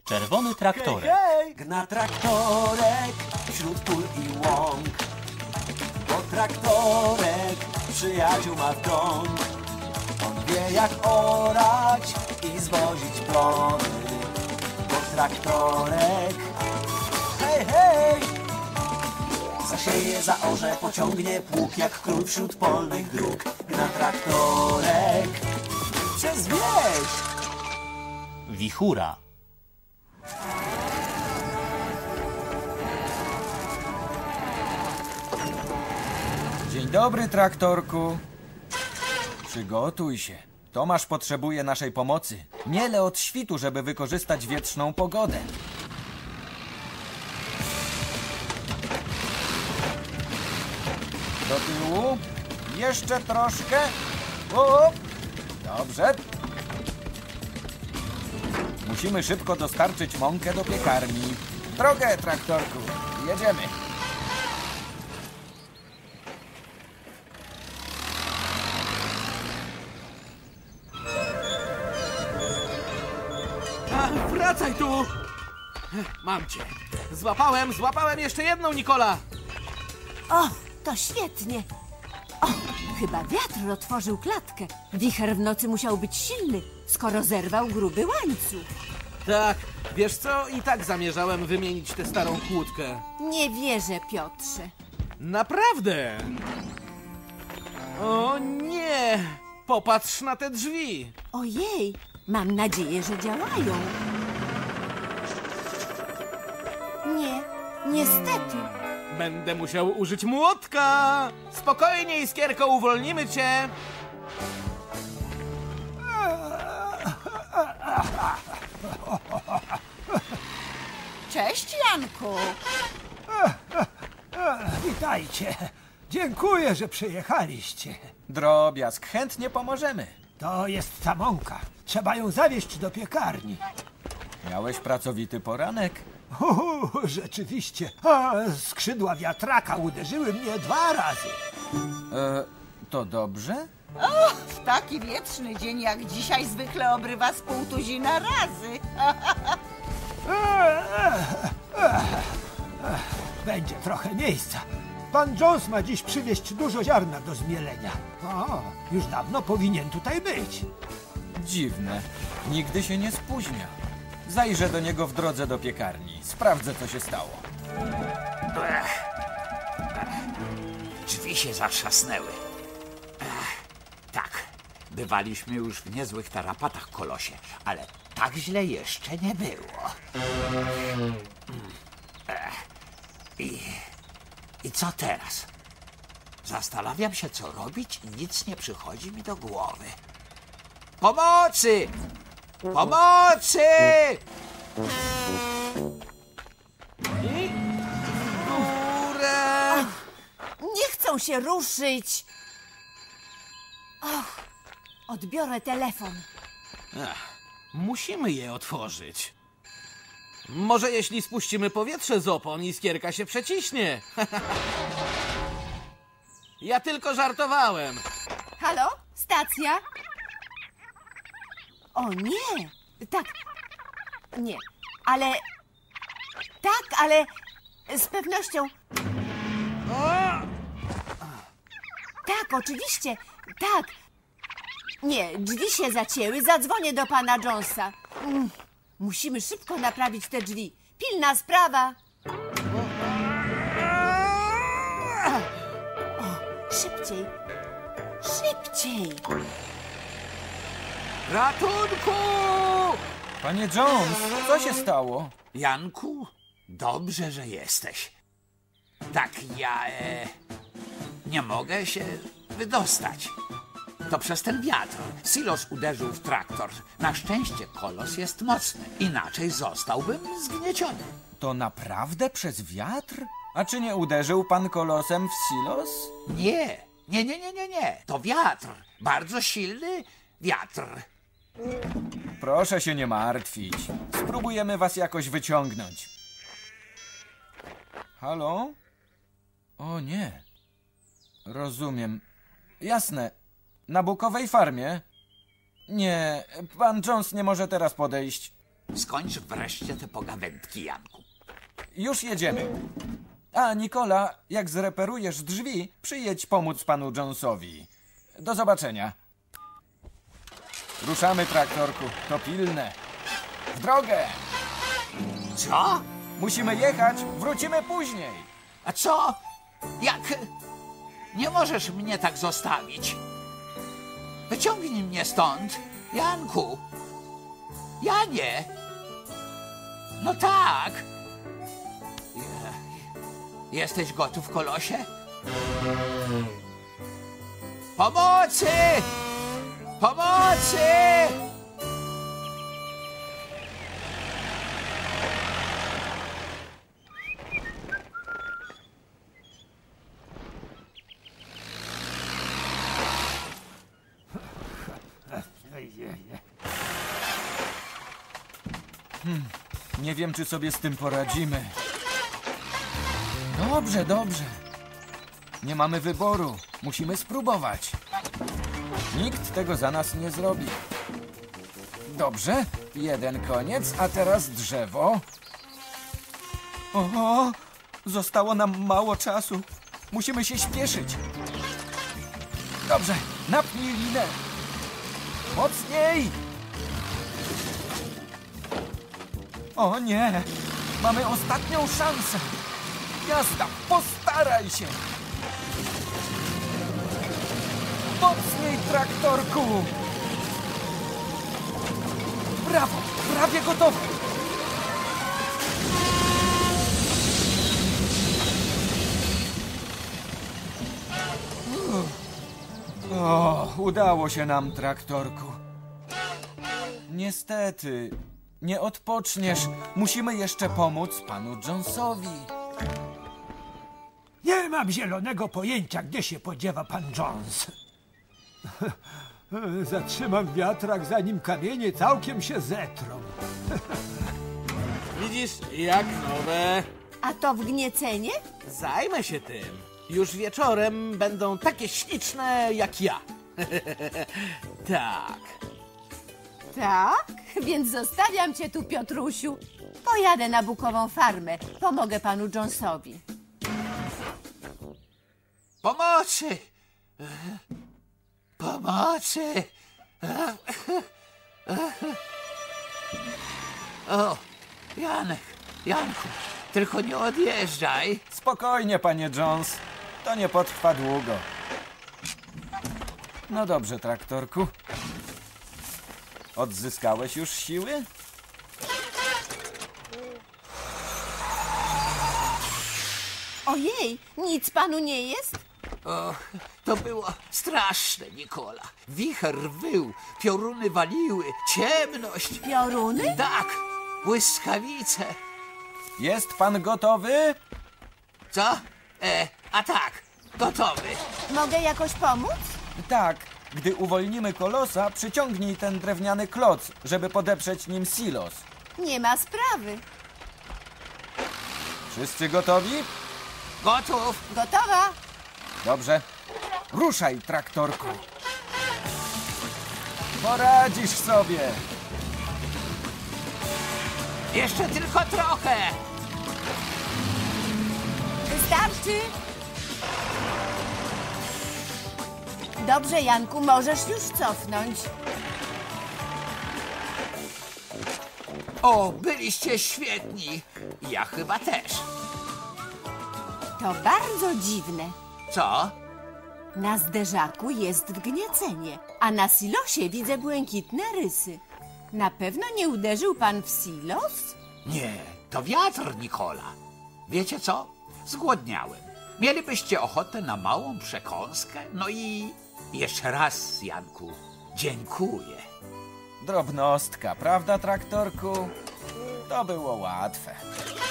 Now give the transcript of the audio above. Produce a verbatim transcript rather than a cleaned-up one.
Czerwony traktorek. Hej, hej! Gna traktorek wśród pól i łąk. Bo traktorek przyjaciół ma w krąg. On wie jak orać i zwozić plony. Bo traktorek, hej, hej! Zasieje, zaorze, pociągnie pług jak król wśród polnych dróg. Gna traktorek przez wieś. Wichura. Dzień dobry, traktorku. Przygotuj się. Tomasz potrzebuje naszej pomocy. Miele od świtu, żeby wykorzystać wietrzną pogodę. Do tyłu. Jeszcze troszkę. O, dobrze. Musimy szybko dostarczyć mąkę do piekarni. W drogę, traktorku. Jedziemy. A, wracaj tu! Mam cię. Złapałem, złapałem jeszcze jedną, Nikola! O, to świetnie. O, chyba wiatr otworzył klatkę. Wicher w nocy musiał być silny, skoro zerwał gruby łańcuch. Tak, wiesz co? I tak zamierzałem wymienić tę starą kłódkę. Nie wierzę, Piotrze. Naprawdę! O nie! Popatrz na te drzwi! Ojej, mam nadzieję, że działają. Nie, niestety. Będę musiał użyć młotka! Spokojnie, Iskierko, uwolnimy cię! Cześć, Janku. Witajcie. Dziękuję, że przyjechaliście. Drobiazg, chętnie pomożemy. To jest ta mąka. Trzeba ją zawieźć do piekarni. Miałeś pracowity poranek? Uhu, rzeczywiście. A, skrzydła wiatraka uderzyły mnie dwa razy. E, to dobrze? W taki wietrzny dzień jak dzisiaj zwykle obrywa z pół tuzina razy. Będzie trochę miejsca. Pan Jones ma dziś przywieźć dużo ziarna do zmielenia. O, już dawno powinien tutaj być. Dziwne. Nigdy się nie spóźnia. Zajrzę do niego w drodze do piekarni. Sprawdzę, co się stało. Drzwi się zatrzasnęły. Ech, tak, bywaliśmy już w niezłych tarapatach, kolosie, ale tak źle jeszcze nie było. Ech, i, I co teraz? Zastanawiam się, co robić i nic nie przychodzi mi do głowy. Pomocy! Pomocy! I w górę! Nie chcą się ruszyć. Och, odbiorę telefon. Ach, musimy je otworzyć. Może jeśli spuścimy powietrze z opon, Iskierka się przeciśnie. Ja tylko żartowałem. Halo? Stacja? O nie! Tak. Nie. Ale... Tak, ale... Z pewnością... Tak, oczywiście. Tak. Nie, drzwi się zacięły. Zadzwonię do pana Jonesa. Mm, musimy szybko naprawić te drzwi. Pilna sprawa. O, szybciej. Szybciej. Ratunku! Panie Jones, co się stało? Janku, dobrze, że jesteś. Tak, ja e, nie mogę się wydostać. To przez ten wiatr. Silos uderzył w traktor. Na szczęście kolos jest mocny. Inaczej zostałbym zgnieciony. To naprawdę przez wiatr? A czy nie uderzył pan kolosem w silos? Nie, nie, nie, nie, nie, nie. To wiatr. Bardzo silny wiatr. Proszę się nie martwić. Spróbujemy was jakoś wyciągnąć. Halo? O nie. Rozumiem. Jasne. Na bukowej farmie? Nie, pan Jones nie może teraz podejść. Skończ wreszcie te pogawędki, Janku. Już jedziemy. A, Nikola, jak zreperujesz drzwi, przyjedź pomóc panu Jonesowi. Do zobaczenia. Ruszamy, traktorku. To pilne. W drogę! Co? Musimy jechać, wrócimy później. A co? Jak? Nie możesz mnie tak zostawić. Wyciągnij mnie stąd, Janku. Janie. No tak. Je- Jesteś gotów, kolosie? Pomocy! Pomocy! Nie wiem, czy sobie z tym poradzimy. Dobrze, dobrze. Nie mamy wyboru. Musimy spróbować. Nikt tego za nas nie zrobi. Dobrze, jeden koniec, a teraz drzewo. O, zostało nam mało czasu. Musimy się śpieszyć. Dobrze, napnij linę. Mocniej! O nie! Mamy ostatnią szansę! Jazda, postaraj się! Mocniej, traktorku! Brawo! Prawie gotowe! O, udało się nam, traktorku. Niestety, nie odpoczniesz. Musimy jeszcze pomóc panu Jonesowi. Nie mam zielonego pojęcia, gdzie się podziewa pan Jones. Zatrzymam wiatrak, zanim kamienie całkiem się zetrą. Widzisz, jak nowe. A to wgniecenie? Zajmę się tym. Już wieczorem będą takie śliczne jak ja. Tak. Tak? Więc zostawiam cię tu, Piotrusiu. Pojadę na bukową farmę. Pomogę panu Jonesowi. Pomocy! Pomocy! O, Janek, Janku, tylko nie odjeżdżaj. Spokojnie, panie Jones. To nie potrwa długo. No dobrze, traktorku. Odzyskałeś już siły? Ojej, nic panu nie jest? O, to było straszne, Nikola. Wicher wył, pioruny waliły, ciemność. Pioruny? Tak, błyskawice. Jest pan gotowy? Co? E, a tak, gotowy. Mogę jakoś pomóc? Tak. Gdy uwolnimy kolosa, przyciągnij ten drewniany kloc, żeby podeprzeć nim silos. Nie ma sprawy. Wszyscy gotowi? Gotów. Gotowa? Dobrze. Ruszaj, traktorku. Poradzisz sobie. Jeszcze tylko trochę. Wystarczy? Dobrze, Janku, możesz już cofnąć. O, byliście świetni. Ja chyba też. To bardzo dziwne. Co? Na zderzaku jest wgniecenie, a na silosie widzę błękitne rysy. Na pewno nie uderzył pan w silos? Nie, to wiatr, Nikola. Wiecie co? Zgłodniałem. Mielibyście ochotę na małą przekąskę? No i jeszcze raz, Janku, dziękuję. Drobnostka, prawda, traktorku? To było łatwe.